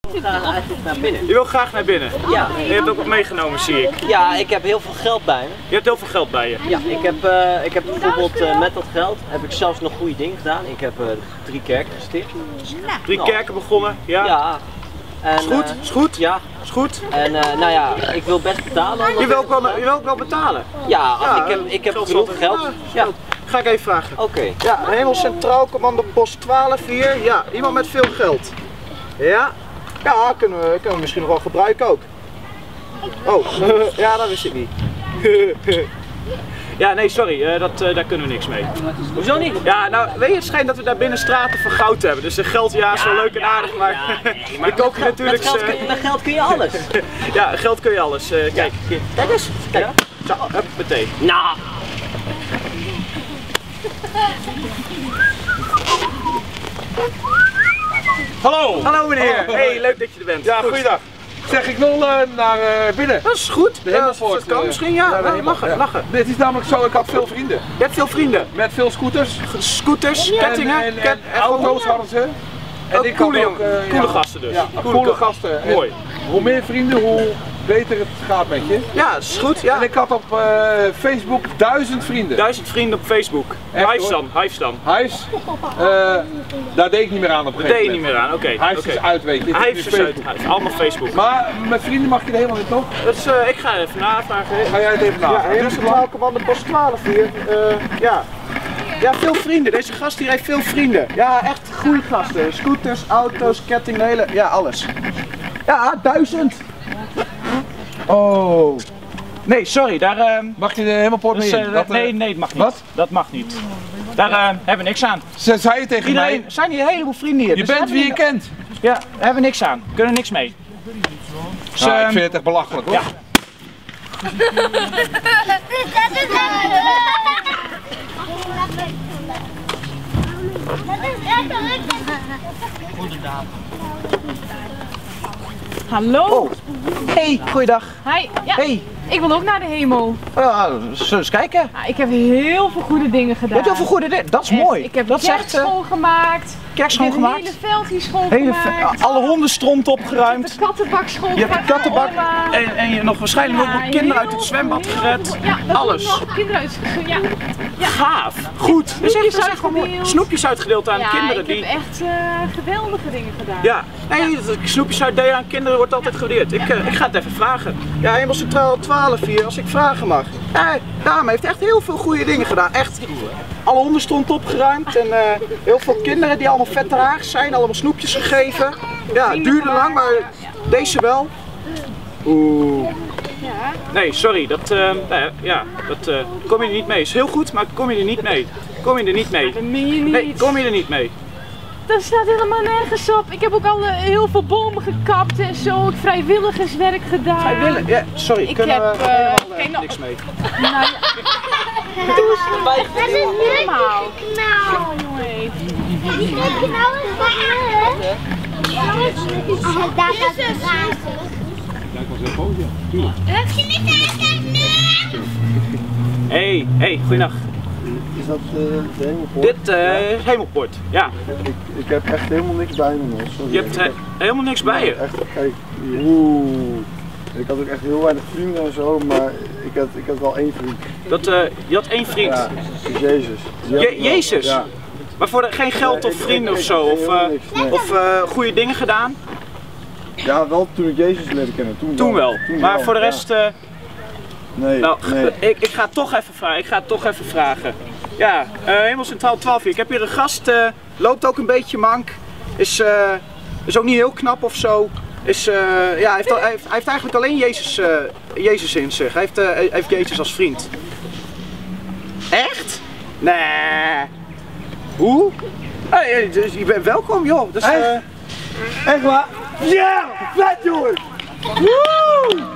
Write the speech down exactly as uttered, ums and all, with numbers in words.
Ik ga eigenlijk naar binnen. Je wil graag naar binnen? Ja. Je hebt ook wat meegenomen, zie ik. Ja, ik heb heel veel geld bij me. Je hebt heel veel geld bij je. Ja, ik heb, uh, ik heb bijvoorbeeld uh, met dat geld heb ik zelfs nog goede dingen gedaan. Ik heb uh, drie kerken gesticht. Drie nou. kerken begonnen, ja? Ja. En, is goed, uh, is goed. Ja. Is goed. En uh, nou ja, ik wil best betalen. Je wil ook wel, je wil ook wel betalen? Ja, ja ik heb, ik heb genoeg geld. Ja. Ja. Ga ik even vragen. Oké. Okay. Ja, Hemel Centraal, commandopost twaalf hier. Ja, iemand met veel geld. Ja? Ja, kunnen we, kunnen we misschien nog wel gebruiken ook. Oh, ja, dat wist ik niet. Ja, nee, sorry, uh, dat, uh, daar kunnen we niks mee. Hoezo niet? Ja, nou, weet je, het schijnt dat we daar binnen straten van goud hebben. Dus uh, geld, ja, is wel leuk en aardig, maar, ja, nee, maar ik koop je natuurlijk... Met geld, kun je, met geld kun je alles. Ja, geld kun je alles. Uh, kijk, hier. Kijk eens. Kijk. Ja? Zo, hup, meteen. Nou. Hallo! Hallo meneer, oh, hey, leuk dat je er bent. Ja, goeiedag. Zeg, ik wil uh, naar uh, binnen. Dat is goed. De Hemelpoort. Dat kan misschien, ja. ja nou, lachen, ja. lachen. Het is namelijk zo, ik had veel vrienden. Je hebt veel vrienden? Met veel scooters. Scooters, kettingen, en, en, en, en auto's hadden ze. En ook ik coole, had ook, uh, coole ja, gasten dus. Ja, coole, coole gasten. Mooi. En hoe meer vrienden, hoe beter het gaat met je. Ja, dat is goed. Ja. En ik had op uh, Facebook duizend vrienden. Duizend vrienden op Facebook. Hives dan, Hives dan. Hives, uh, daar deed ik niet meer aan op een gegeven moment. Daar deed je niet meer aan, oké. Okay, Hives okay. is uit, weet je. Hives is uit, Hives. Allemaal Facebook. Maar met vrienden mag je er helemaal niet, toch? Dus uh, ik ga even navragen. Ga jij het even navragen? Ja, Centraal commandopost twaalf hier. Uh, ja. Ja, veel vrienden. Deze gast hier heeft veel vrienden. Ja, echt goede gasten. Scooters, auto's, kettingen, hele... Ja, alles. Ja, duizend. Oh. Nee, sorry, daar... Uh, mag je de Hemelpoort dus, mee uh, in? Dat, uh, nee, nee, dat mag niet. Wat? Dat mag niet. Daar uh, hebben we niks aan. Ze zei je tegen Iedereen, mij... zijn hier een heleboel vrienden hier. Je dus bent wie je kent. Ja, daar hebben we niks aan. Kunnen niks mee. Dus, nou, uh, ik vind het echt belachelijk, hoor. Ja. Hallo. Oh. Hey, goeiedag. Hi. Ja, hey. Ik wil ook naar de hemel. Uh, zullen we eens kijken? Ja, ik heb heel veel goede dingen gedaan. Je hebt heel veel goede dingen. Dat is echt, mooi. Ik heb dat de kerk schoongemaakt. Kerk schoongemaakt? Ik heb het hele veld hier schoongemaakt. Alle hondenstront opgeruimd. Ik heb de kattenbak schoongemaakt. Je hebt de kattenbak en, en je nog waarschijnlijk ja, ook nog kinderen uit het zwembad gered. Ja, dat alles. Nog kinderen uit ja. ja. Gaaf. Goed. Snoepjes, dus echt, uitgedeeld. Snoepjes uitgedeeld aan ja, kinderen. Ik die... heb echt uh, geweldige dingen gedaan. Ja. Nee, snoepjes uitdelen aan kinderen wordt altijd gewaardeerd. Ik, uh, ik ga het even vragen. Ja, Hemel Centraal twaalf hier, als ik vragen mag. Ja, de dame heeft echt heel veel goede dingen gedaan. Echt. Alle honden stond opgeruimd en uh, heel veel kinderen die allemaal veteraars zijn, allemaal snoepjes gegeven. Ja, het duurde lang, maar deze wel. Oeh. Nee, sorry, dat, uh, nou ja, dat uh, kom je er niet mee. Is heel goed, maar kom je er niet mee. Kom je er niet mee. Dat meen je niet. Nee, kom je er niet mee. Dat staat helemaal nergens op. Ik heb ook al uh, heel veel bomen gekapt en zo. Ik heb vrijwilligerswerk gedaan. Vrijwillig? Ja, sorry, ik kunnen heb we uh, helemaal geen uh, niks mee. Nou ja. Doe eens bij. Dat is helemaal. Nou, jongen. Die knauw is van me. Daar gaat het razen. Ja, ik was heel boos, ja. Tuurlijk. Heb je niet tegen nu? Hey, hey, goeiedag. Is dat uh, de Hemelpoort? Dit uh, is Hemelpoort, ja. Ik, ik heb echt helemaal niks bij me nog. Sorry. Je hebt he helemaal niks bij je? Echt, kijk, oeh. Ik had ook echt heel weinig vrienden en zo, maar ik had, ik had wel één vriend. Dat, uh, je had één vriend? Ja, Jezus. Je Jezus? Ja. Maar voor de, geen geld of vrienden of zo? Of, uh, nee. of uh, goede dingen gedaan? Ja, wel toen ik Jezus leerde kennen. Toen, toen wel. wel. Toen maar wel. Voor de rest... Uh, nee, nou, nee. Ik, ik ga het toch even vragen. Ik ga het toch even vragen. Ja, uh, Hemel Centraal twaalf hier. Ik heb hier een gast, uh, loopt ook een beetje mank. Is, uh, is ook niet heel knap of zo. Is, uh, ja, hij, heeft al, hij, heeft, hij heeft eigenlijk alleen Jezus, uh, Jezus in zich. Hij heeft, uh, heeft Jezus als vriend. Echt? Nee. Hoe? Hey, je bent welkom joh. Dus, uh... Echt? Echt waar? Ja! Vet jongen! Woe!